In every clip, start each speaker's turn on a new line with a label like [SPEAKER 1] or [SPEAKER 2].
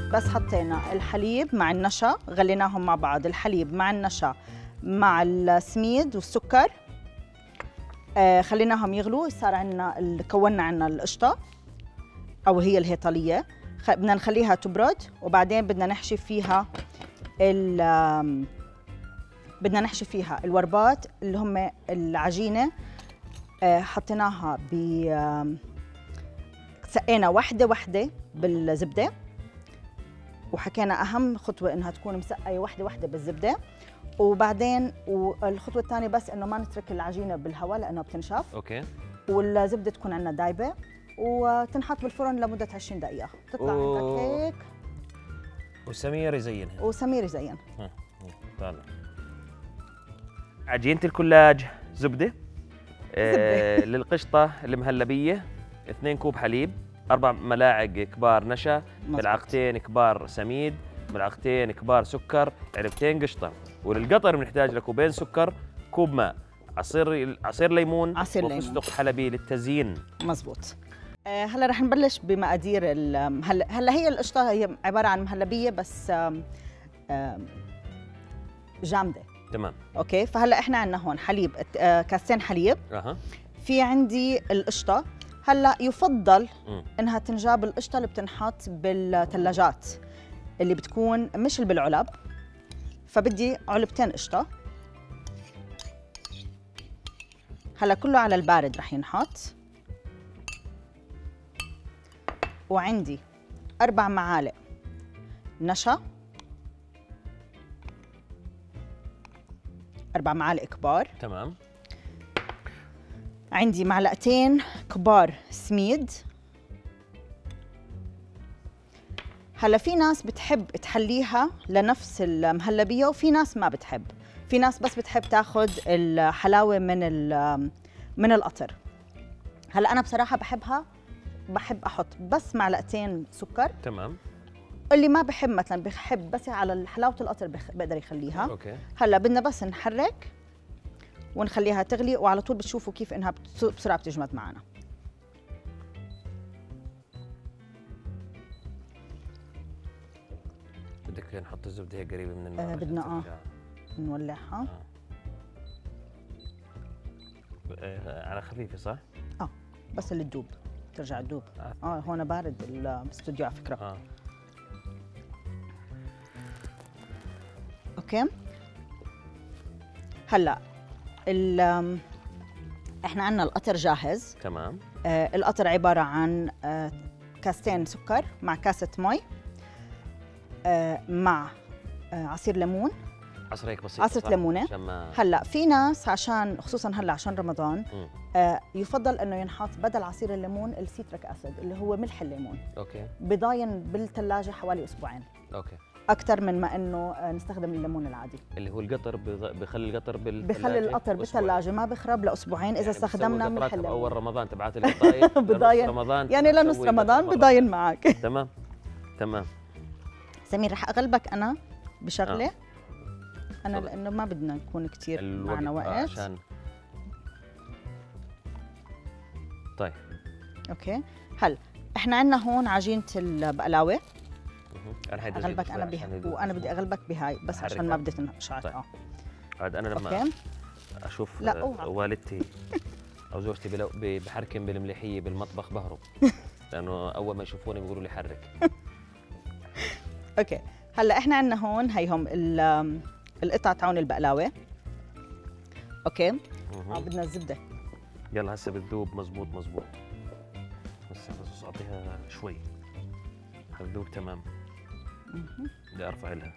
[SPEAKER 1] بس حطينا الحليب مع النشا، غليناهم مع بعض، الحليب مع النشا مع السميد والسكر، خليناهم يغلوا. صار عندنا كونا عندنا القشطه او هي الهيطليه، بدنا نخليها تبرد وبعدين بدنا نحشي فيها الوربات اللي هم العجينه. حطيناها سقينا وحده بالزبده، وحكينا اهم خطوه انها تكون مسقيه وحده بالزبده. وبعدين والخطوه الثانيه بس انه ما نترك العجينه بالهواء لانه بتنشف.
[SPEAKER 2] اوكي.
[SPEAKER 1] والزبده تكون عندنا دايبه وتنحط بالفرن لمده 20 دقيقه، تطلع عندك هيك.
[SPEAKER 2] وسمير يزينها.
[SPEAKER 1] وسمير يزين.
[SPEAKER 2] طالع. عجينه الكلاج زبده. للقشطه المهلبيه 2 كوب حليب، 4 ملاعق كبار نشا، ملعقتين كبار سميد، ملعقتين كبار سكر، علبتين قشطه. وللقطر بنحتاج لكوبين سكر، كوب ماء، عصير ليمون، وفستق حلبي للتزيين.
[SPEAKER 1] مزبوط. هلا رح نبلش بمقادير هلا هي القشطه هي عباره عن مهلبيه بس جامده.
[SPEAKER 2] تمام.
[SPEAKER 1] اوكي، فهلا احنا عندنا هون حليب، كاستين حليب. في عندي القشطه. هلا يفضل انها تنجاب القشطه اللي بتنحط بالثلاجات اللي بتكون مش اللي بالعلب، فبدي علبتين قشطه. هلا كله على البارد رح ينحط. وعندي 4 معالق نشا، 4 معالق كبار.
[SPEAKER 2] تمام.
[SPEAKER 1] عندي معلقتين كبار سميد. هلا في ناس بتحب تحليها لنفس المهلبيه وفي ناس ما بتحب، في ناس بس بتحب تاخذ الحلاوه من القطر. هلا انا بصراحه بحب احط بس معلقتين سكر.
[SPEAKER 2] تمام.
[SPEAKER 1] اللي ما بحب مثلا بحب بس على حلاوه القطر بقدر يخليها.
[SPEAKER 2] اوكي.
[SPEAKER 1] هلا بدنا بس نحرك ونخليها تغلي، وعلى طول بتشوفوا كيف انها بسرعه بتجمد معنا.
[SPEAKER 2] بدك نحط الزبده هيك قريبه من النار؟
[SPEAKER 1] بدنا نولعها.
[SPEAKER 2] على خفيفه صح؟
[SPEAKER 1] بس اللي تدوب ترجع تدوب. هون بارد الاستوديو على فكره. اوكي. هلا احنا عندنا القطر جاهز.
[SPEAKER 2] تمام.
[SPEAKER 1] القطر عباره عن كاستين سكر مع كاسه مي مع عصير ليمون،
[SPEAKER 2] عصره هيك بسيط،
[SPEAKER 1] عصره ليمونه. هلا في ناس عشان خصوصا هلا عشان رمضان يفضل انه ينحط بدل عصير الليمون السيتريك اسيد اللي هو ملح الليمون.
[SPEAKER 2] اوكي.
[SPEAKER 1] بضاين بالثلاجه حوالي اسبوعين.
[SPEAKER 2] اوكي.
[SPEAKER 1] اكثر من ما انه نستخدم الليمون العادي.
[SPEAKER 2] اللي هو القطر بخلي القطر
[SPEAKER 1] بخلي القطر بالثلاجه ما بخرب لاسبوعين اذا يعني استخدمنا ملح الليمون.
[SPEAKER 2] اول رمضان تبعت القطايف
[SPEAKER 1] بضاين
[SPEAKER 2] رمضان
[SPEAKER 1] يعني لنص رمضان بضاين معك.
[SPEAKER 2] تمام. تمام.
[SPEAKER 1] سمير رح اغلبك انا بشغله. انا لانه ما بدنا نكون كثير معنا وقت
[SPEAKER 2] عشان طيب.
[SPEAKER 1] اوكي. هلا احنا عندنا هون عجينه البقلاوه. اغلبك انا بها وانا بدي اغلبك بهاي بس عشان ما بدي تنشعط.
[SPEAKER 2] طيب. عاد انا لما اشوف والدتي او زوجتي بحركن بالمليحيه بالمطبخ بهرب لانه اول ما يشوفوني بيقولوا لي حرك.
[SPEAKER 1] اوكي. هلا احنا عندنا هون هيهم القطع تاعون البقلاوه. اوكي. بدنا الزبده.
[SPEAKER 2] يلا هسه بتذوب. مزبوط. بس اعطيها شوي هتذوب. تمام. بدي ارفع لها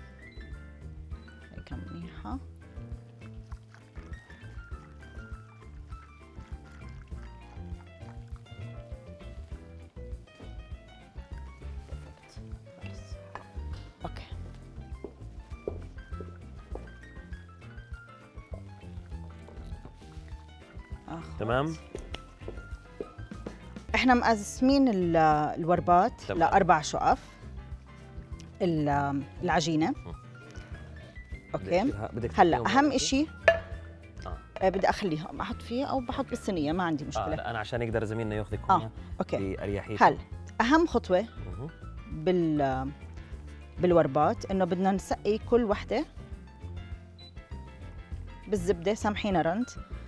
[SPEAKER 1] هيك منيحه. اوكي.
[SPEAKER 2] تمام.
[SPEAKER 1] احنا مقسمين الوربات ل4 شقف العجينه. اوكي. هلا اهم شيء بدي اخليها احط فيها او بحط بالصينيه ما عندي مشكله.
[SPEAKER 2] لا انا عشان يقدر زميلنا ياخذك هون
[SPEAKER 1] اوكي
[SPEAKER 2] باريحيه.
[SPEAKER 1] هلا اهم خطوه بالوربات انه بدنا نسقي كل وحده بالزبده، سامحينا رند.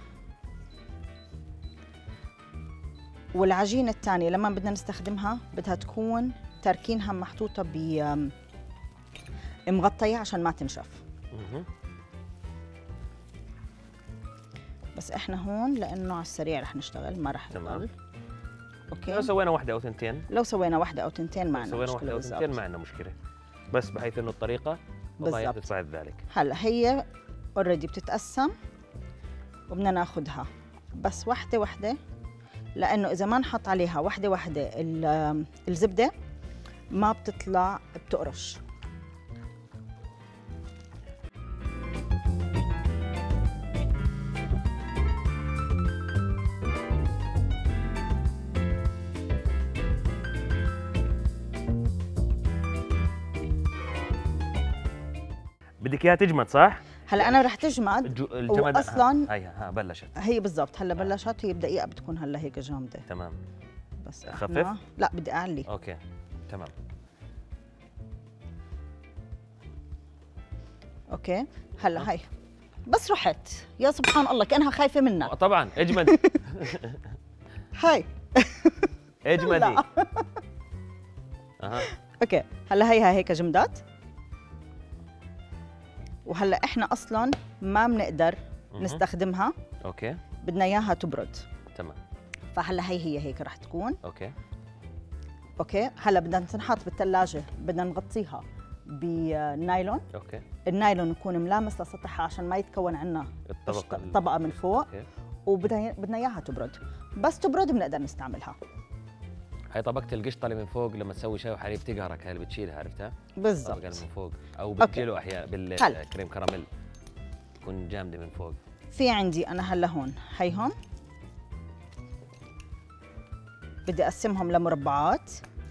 [SPEAKER 1] والعجينه الثانيه لما بدنا نستخدمها بدها تكون تاركينها محطوطه مغطيه عشان ما تنشف. بس احنا هون لانه على السريع رح نشتغل، ما رح نطول. اوكي،
[SPEAKER 2] لو سوينا واحده او ثنتين،
[SPEAKER 1] لو سوينا واحده او ثنتين ما عندنا مشكله.
[SPEAKER 2] سوينا واحده او ثنتين ما عندنا مشكله، بس بحيث انه الطريقه والله تساعد ذلك.
[SPEAKER 1] هلا هي اوريدي بتتقسم وبدنا ناخذها بس وحده وحده، لانه اذا ما نحط عليها وحده وحده الزبده ما بتطلع، بتقرش.
[SPEAKER 2] بدك اياها تجمد صح؟
[SPEAKER 1] هلا انا رح تجمد.
[SPEAKER 2] الجمد
[SPEAKER 1] اصلا
[SPEAKER 2] هي بلشت،
[SPEAKER 1] هي بالضبط هلا بلشت. هي بدقيقه بتكون هلا هيك جامده.
[SPEAKER 2] تمام.
[SPEAKER 1] بس
[SPEAKER 2] خفف؟
[SPEAKER 1] لا بدي اعلي.
[SPEAKER 2] اوكي تمام.
[SPEAKER 1] اوكي هلا هي بس رحت، يا سبحان الله كانها خايفه منا.
[SPEAKER 2] طبعا اجمدي.
[SPEAKER 1] هاي
[SPEAKER 2] اجمدي.
[SPEAKER 1] اوكي هلا هي هيك جمدات. وهلا احنا اصلا ما بنقدر نستخدمها.
[SPEAKER 2] اوكي،
[SPEAKER 1] بدنا اياها تبرد.
[SPEAKER 2] تمام.
[SPEAKER 1] فهلا هي هيك رح تكون.
[SPEAKER 2] اوكي
[SPEAKER 1] اوكي هلا بدنا تنحط بالثلاجه، بدنا نغطيها بنايلون.
[SPEAKER 2] اوكي،
[SPEAKER 1] النايلون يكون ملامس لسطحها عشان ما يتكون عندنا طبقه من فوق.
[SPEAKER 2] اوكي،
[SPEAKER 1] وبدنا اياها تبرد، بس تبرد بنقدر نستعملها.
[SPEAKER 2] هاي طبقة القشطة اللي من فوق لما تسوي شاي وحليب تقهرك، هاي اللي بتشيلها، عرفتها؟
[SPEAKER 1] بالضبط.
[SPEAKER 2] الطبقة اللي من فوق، أو بتجيله أحيانا بالكريم كراميل تكون جامدة من فوق.
[SPEAKER 1] في عندي أنا هلا هون هيهم بدي أقسمهم لمربعات.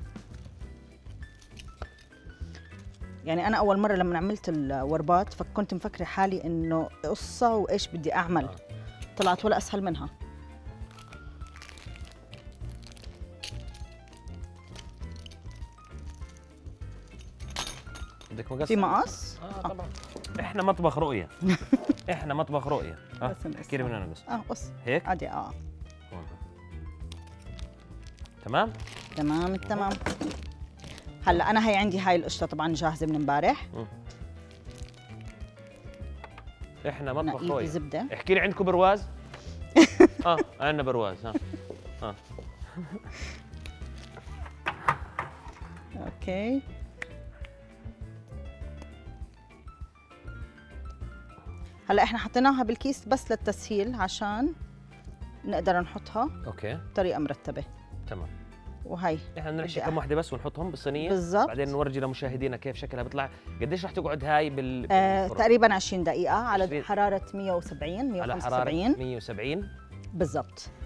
[SPEAKER 1] يعني أنا أول مرة لما عملت الوربات فكنت مفكرة حالي إنه قصة وإيش بدي أعمل. طلعت ولا أسهل منها.
[SPEAKER 2] بدك مقص؟
[SPEAKER 1] في مقص؟
[SPEAKER 2] طبعا. احنا مطبخ رؤية. احنا مطبخ رؤية. احكي لي من انا قص.
[SPEAKER 1] قص
[SPEAKER 2] هيك؟
[SPEAKER 1] عادي.
[SPEAKER 2] تمام؟
[SPEAKER 1] تمام التمام. هلا انا هي عندي هاي القشطة طبعا جاهزة من امبارح.
[SPEAKER 2] احنا مطبخ رؤية.
[SPEAKER 1] زبدة.
[SPEAKER 2] احكي لي عندكم برواز؟ عندنا برواز.
[SPEAKER 1] اوكي. هلا احنا حطيناها بالكيس بس للتسهيل عشان نقدر نحطها
[SPEAKER 2] اوكي
[SPEAKER 1] بطريقه مرتبه.
[SPEAKER 2] تمام.
[SPEAKER 1] وهي
[SPEAKER 2] احنا بنحشي كم وحده بس ونحطهم بالصينيه
[SPEAKER 1] بالضبط.
[SPEAKER 2] بعدين نورجي لمشاهدينا كيف شكلها بيطلع. قديش رح تقعد هاي
[SPEAKER 1] تقريبا 20 دقيقه على حراره 170 175.
[SPEAKER 2] على حراره 170
[SPEAKER 1] بالضبط.